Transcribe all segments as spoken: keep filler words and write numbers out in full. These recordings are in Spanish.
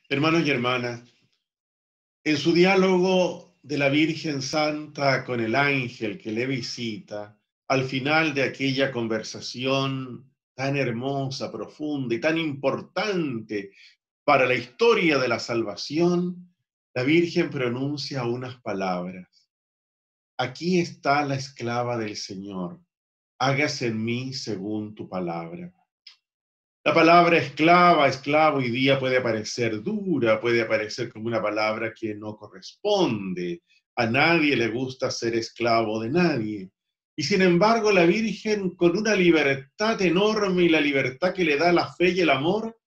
Hermanos y hermanas, en su diálogo de la Virgen Santa con el ángel que le visita, al final de aquella conversación tan hermosa, profunda y tan importante para la historia de la salvación, la Virgen pronuncia unas palabras. Aquí está la esclava del Señor, hágase en mí según tu palabra. La palabra esclava, esclavo hoy día puede parecer dura, puede parecer como una palabra que no corresponde. A nadie le gusta ser esclavo de nadie. Y sin embargo, la Virgen, con una libertad enorme y la libertad que le da la fe y el amor,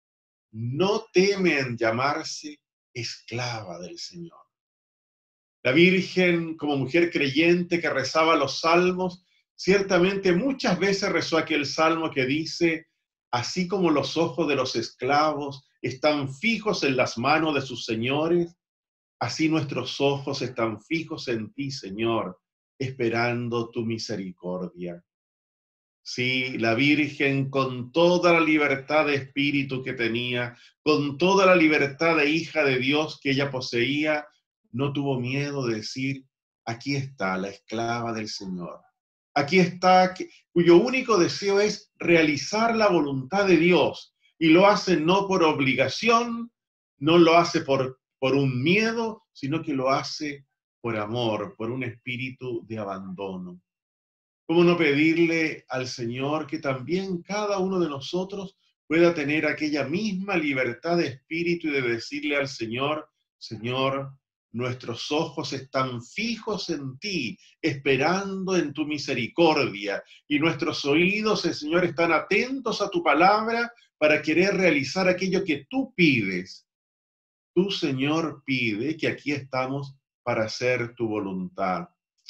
no teme en llamarse esclava del Señor. La Virgen, como mujer creyente que rezaba los salmos, ciertamente muchas veces rezó aquel salmo que dice: así como los ojos de los esclavos están fijos en las manos de sus señores, así nuestros ojos están fijos en ti, Señor, esperando tu misericordia. Sí, la Virgen, con toda la libertad de espíritu que tenía, con toda la libertad de hija de Dios que ella poseía, no tuvo miedo de decir: aquí está la esclava del Señor. Aquí está, cuyo único deseo es realizar la voluntad de Dios, y lo hace no por obligación, no lo hace por, por un miedo, sino que lo hace por amor, por un espíritu de abandono. ¿Cómo no pedirle al Señor que también cada uno de nosotros pueda tener aquella misma libertad de espíritu y de decirle al Señor: Señor, nuestros ojos están fijos en ti, esperando en tu misericordia, y nuestros oídos, Señor, están atentos a tu palabra para querer realizar aquello que tú pides. Tú, Señor, pide que aquí estamos para hacer tu voluntad.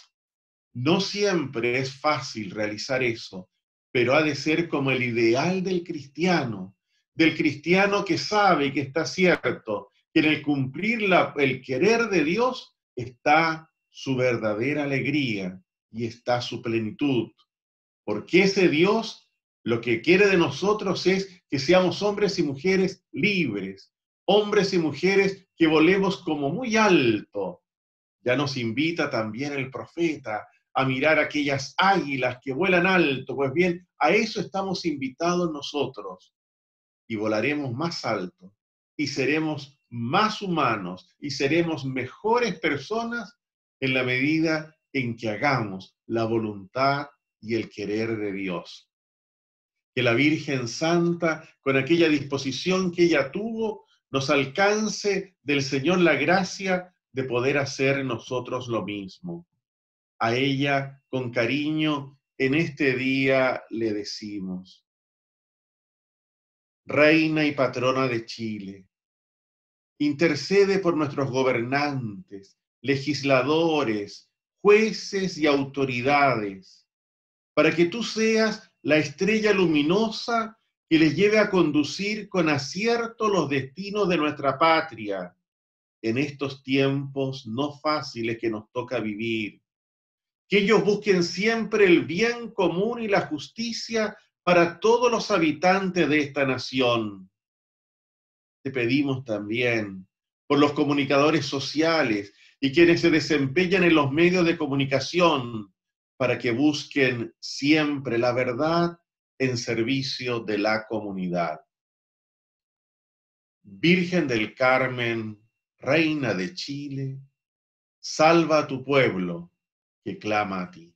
No siempre es fácil realizar eso, pero ha de ser como el ideal del cristiano, del cristiano que sabe y que está cierto, que en el cumplir la, el querer de Dios está su verdadera alegría y está su plenitud. Porque ese Dios lo que quiere de nosotros es que seamos hombres y mujeres libres, hombres y mujeres que volemos como muy alto. Ya nos invita también el profeta a mirar aquellas águilas que vuelan alto. Pues bien, a eso estamos invitados nosotros, y volaremos más alto y seremos más humanos y seremos mejores personas en la medida en que hagamos la voluntad y el querer de Dios. Que la Virgen Santa, con aquella disposición que ella tuvo, nos alcance del Señor la gracia de poder hacer nosotros lo mismo. A ella, con cariño, en este día le decimos: Reina y patrona de Chile, intercede por nuestros gobernantes, legisladores, jueces y autoridades, para que tú seas la estrella luminosa que les lleve a conducir con acierto los destinos de nuestra patria en estos tiempos no fáciles que nos toca vivir. Que ellos busquen siempre el bien común y la justicia para todos los habitantes de esta nación. Te pedimos también por los comunicadores sociales y quienes se desempeñan en los medios de comunicación, para que busquen siempre la verdad en servicio de la comunidad. Virgen del Carmen, Reina de Chile, salva a tu pueblo que clama a ti.